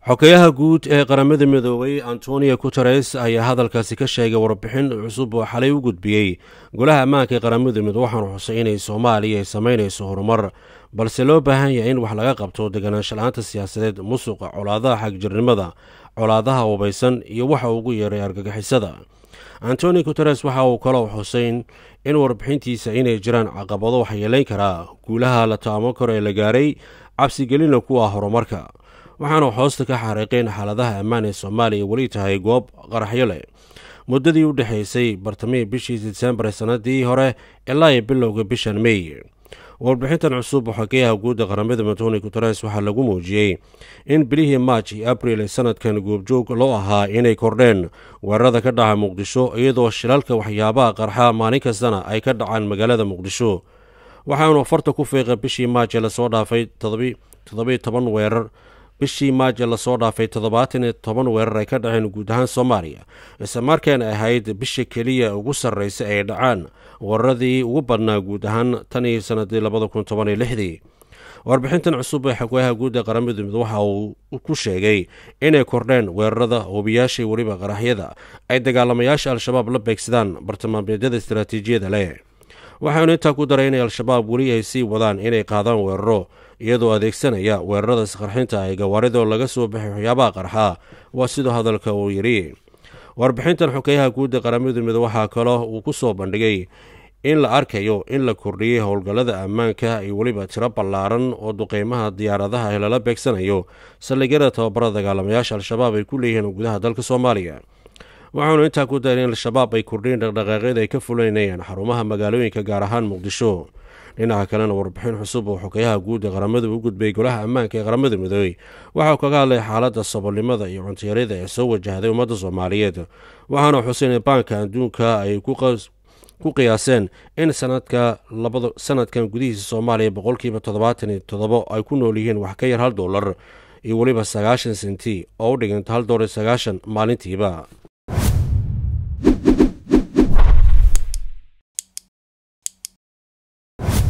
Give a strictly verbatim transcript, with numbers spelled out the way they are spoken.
xogayaha guud ee qaramada midoobay Antonio Guterres ayaa hadalkaasi ka sheegay warbixin cusub oo xalay u gudbiyey golaha ammaanka ee qaramada midoobay waxaana xusay inay Soomaaliya ay sameynayso horumar balse loo baahan yahay in wax laga qabto deganaansho la'aanta siyaasadeed musuqa colaadaha xagjirnimada colaadaha wabaysan iyo waxa ugu yeeray argagixisada. Antonio Guterres waxa uu kaloo xusay in warbixintiisa inay jiraan caqabado waxyeeleyn kara guulaha la taamo karo ee la gaaray cabsi gelina ku ah horumarka. waxaana hoosta ka xariiqeen xaaladaha ammaan ee Soomaaliya wali tahay goob qaraxyo leh muddadii u dhaxaysay bartamihii bishii December sanadii hore ilaa bilowga bishan May. warbixintan cusub xogayaha guud ee qaramada Antonio Guterres waxaa lagu muujiyey in bilihii March iyo April sanadkan goobjoog loo ahaa inay kordheen weerarada ka dhaca Muqdisho iyadoo shilalka waxyaabaha qarxa maalin kastana ay ka dhacaan magaalada Muqdisho. waxaanu farta ku fiiqay bishii March la soo dhaafay toddoba iyo toban weerar bishii Maajo la soo dhaafay toddobaatan iyo toban weerar ay ka dhaceen guud ahaan Soomaaliya isla markaana ahayd bisha kaliya ugu sarreysa ee dhacaan weeraradii ugu badnaa guud ahaan tan iyo sanadii laba kun toban iyo lix. warbixintan cusub ee xogayaha guud ee qaramada midoobay waxa uu ku sheegay inay kordheen weerarada hubiyaasha waliba qaraxyada ay dagaalamayaasha Al-Shabaab la beegsadaan bartilmaameedyada istiraatiijiyada leh. waxaanu intaa ku daray in Al-Shabaab weli ay sii wadaan inay qaadaan weeraro iyadoo adeegsanaya weerarada isqarxinta ay gawaaridoo laga soo baxay waxyaabaha qarxa waa sidoo hadalka uu yiri. warbixintan xogayaha guud ee qaramada midoobay waxaa kaloo uu ku soo bandhigay in la arkayo in la kordhiyey howlgallada ammaanka iyo weliba tiro ballaaran oo duqeymaha diyaaradaha lala beegsanayo saldhigyada tababarada dagaalamayaasha Al-Shabaab ay ku leeyihiin gudaha dalka Soomaaliya. waxaanu intaa ku daray in Al-Shabaab ay kordhiyeen dhaqdhaqaaqyada ay ka fulinayaan xarumaha magaalooyinka gaar ahaan Muqdisho. dhinaca kalena warbixin cusub oo xogayaha guud ee qaramada u gudbay golaha ammaanka ee qaramada midoobay waxa uu kaga hadlay xaaladda saboolnimada iyo cuntiyarida ee soo wajahday ummadda Soomaaliyeed. waxaana xuseen in baanka adduunka ay ku qiyaaseen in sanadka labada sanadkan gudihiisa Soomaaliya boqolkiiba toddobaatan iyo toddoba ay ku nool yihiin wax ka yar hal dollar iyo waliba sagaashan senti oo u dhiganta hal dollar sagaashan maalintiiba.